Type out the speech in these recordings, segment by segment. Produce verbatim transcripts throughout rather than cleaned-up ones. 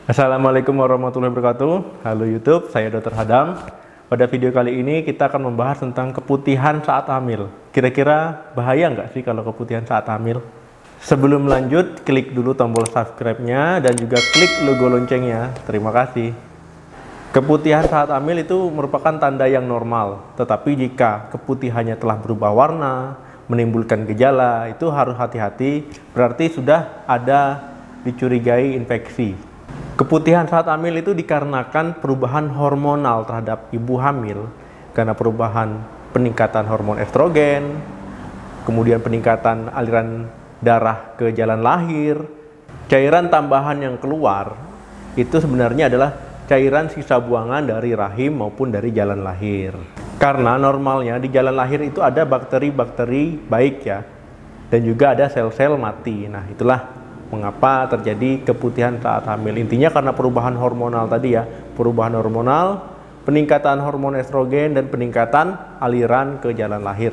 Assalamualaikum warahmatullahi wabarakatuh. Halo YouTube, saya dokter Hadam. Pada video kali ini kita akan membahas tentang keputihan saat hamil. Kira-kira bahaya nggak sih kalau keputihan saat hamil? Sebelum lanjut, klik dulu tombol subscribe-nya dan juga klik logo loncengnya. Terima kasih. Keputihan saat hamil itu merupakan tanda yang normal. Tetapi jika keputihannya telah berubah warna, menimbulkan gejala, itu harus hati-hati. Berarti sudah ada dicurigai infeksi. Keputihan saat hamil itu dikarenakan perubahan hormonal terhadap ibu hamil karena perubahan peningkatan hormon estrogen, kemudian peningkatan aliran darah ke jalan lahir. Cairan tambahan yang keluar itu sebenarnya adalah cairan sisa buangan dari rahim maupun dari jalan lahir. Karena normalnya di jalan lahir itu ada bakteri-bakteri baik ya, dan juga ada sel-sel mati. Nah, itulah mengapa terjadi keputihan saat hamil. Intinya karena perubahan hormonal tadi ya, perubahan hormonal, peningkatan hormon estrogen, dan peningkatan aliran ke jalan lahir.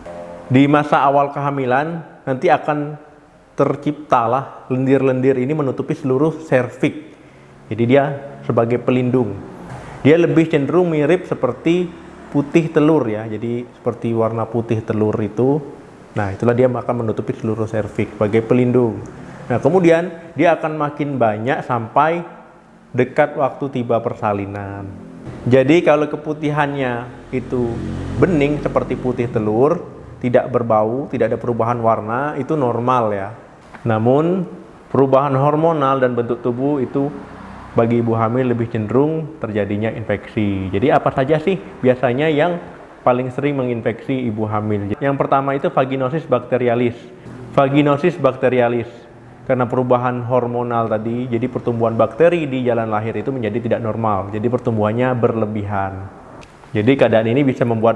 Di masa awal kehamilan nanti akan terciptalah lendir-lendir ini menutupi seluruh serviks. Jadi dia sebagai pelindung. Dia lebih cenderung mirip seperti putih telur ya. Jadi seperti warna putih telur itu. Nah, itulah dia akan menutupi seluruh serviks sebagai pelindung. Nah, kemudian dia akan makin banyak sampai dekat waktu tiba persalinan. Jadi kalau keputihannya itu bening seperti putih telur, tidak berbau, tidak ada perubahan warna, itu normal ya. Namun perubahan hormonal dan bentuk tubuh itu bagi ibu hamil lebih cenderung terjadinya infeksi. Jadi apa saja sih biasanya yang paling sering menginfeksi ibu hamil? Yang pertama itu vaginosis bacterialis. Vaginosis bacterialis karena perubahan hormonal tadi, jadi pertumbuhan bakteri di jalan lahir itu menjadi tidak normal. Jadi pertumbuhannya berlebihan. Jadi keadaan ini bisa membuat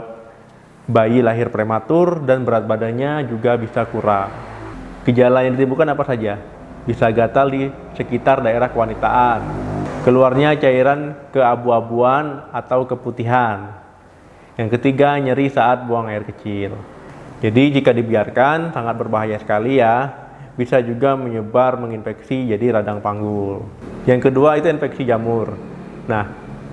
bayi lahir prematur dan berat badannya juga bisa kurang. Gejala yang ditimbulkan apa saja? Bisa gatal di sekitar daerah kewanitaan, keluarnya cairan keabu-abuan atau keputihan. Yang ketiga, nyeri saat buang air kecil. Jadi jika dibiarkan sangat berbahaya sekali ya. Bisa juga menyebar menginfeksi jadi radang panggul. Yang kedua itu infeksi jamur. Nah,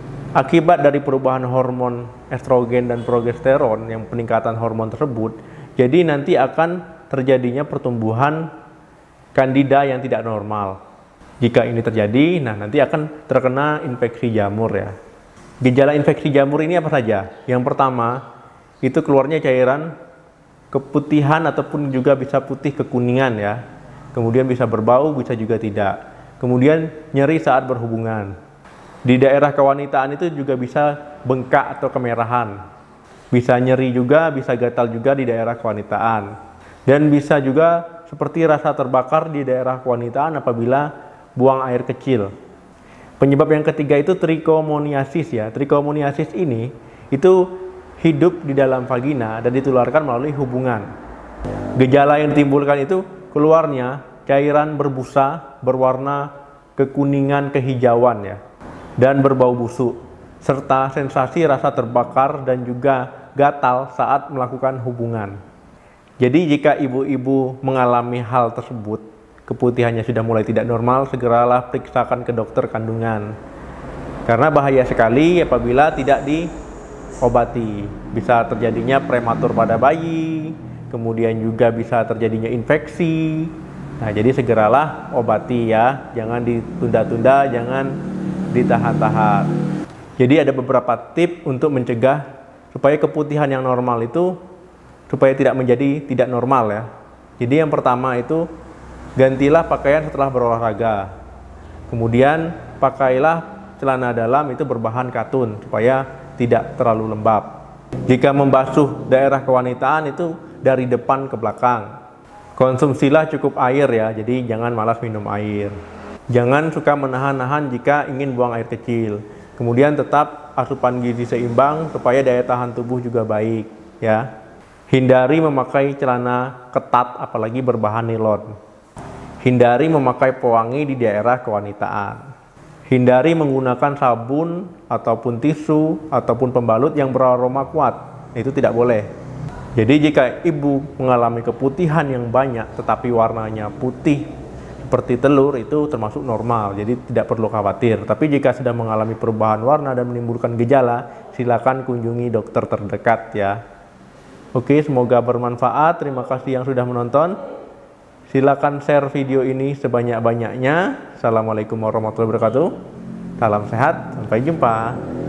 akibat dari perubahan hormon estrogen dan progesteron yang peningkatan hormon tersebut, jadi nanti akan terjadinya pertumbuhan kandida yang tidak normal. Jika ini terjadi, nah nanti akan terkena infeksi jamur ya. Gejala infeksi jamur ini apa saja? Yang pertama, itu keluarnya cairan keputihan ataupun juga bisa putih kekuningan ya. Kemudian bisa berbau, bisa juga tidak. Kemudian nyeri saat berhubungan. Di daerah kewanitaan itu juga bisa bengkak atau kemerahan. Bisa nyeri juga, bisa gatal juga di daerah kewanitaan. Dan bisa juga seperti rasa terbakar di daerah kewanitaan apabila buang air kecil. Penyebab yang ketiga itu trichomoniasis ya. Trichomoniasis ini itu hidup di dalam vagina dan ditularkan melalui hubungan. Gejala yang ditimbulkan itu keluarnya cairan berbusa berwarna kekuningan kehijauan ya, dan berbau busuk, serta sensasi rasa terbakar dan juga gatal saat melakukan hubungan. Jadi jika ibu-ibu mengalami hal tersebut, keputihannya sudah mulai tidak normal, segeralah periksakan ke dokter kandungan. Karena bahaya sekali apabila tidak di obati, bisa terjadinya prematur pada bayi, kemudian juga bisa terjadinya infeksi. Nah, jadi segeralah obati ya, jangan ditunda-tunda, jangan ditahan-tahan. Jadi ada beberapa tips untuk mencegah supaya keputihan yang normal itu supaya tidak menjadi tidak normal ya. Jadi yang pertama itu gantilah pakaian setelah berolahraga. Kemudian pakailah celana dalam itu berbahan katun supaya tidak terlalu lembab. Jika membasuh daerah kewanitaan itu dari depan ke belakang. Konsumsilah cukup air ya, jadi jangan malas minum air. Jangan suka menahan-nahan jika ingin buang air kecil. Kemudian tetap asupan gizi seimbang supaya daya tahan tubuh juga baik ya. Hindari memakai celana ketat apalagi berbahan nilon. Hindari memakai pewangi di daerah kewanitaan. Hindari menggunakan sabun ataupun tisu ataupun pembalut yang beraroma kuat. Itu tidak boleh. Jadi jika ibu mengalami keputihan yang banyak tetapi warnanya putih seperti telur itu termasuk normal, jadi tidak perlu khawatir. Tapi jika sudah mengalami perubahan warna dan menimbulkan gejala, silakan kunjungi dokter terdekat ya. Oke, semoga bermanfaat. Terima kasih yang sudah menonton. Silakan share video ini sebanyak-banyaknya. Assalamualaikum warahmatullahi wabarakatuh. Salam sehat, sampai jumpa.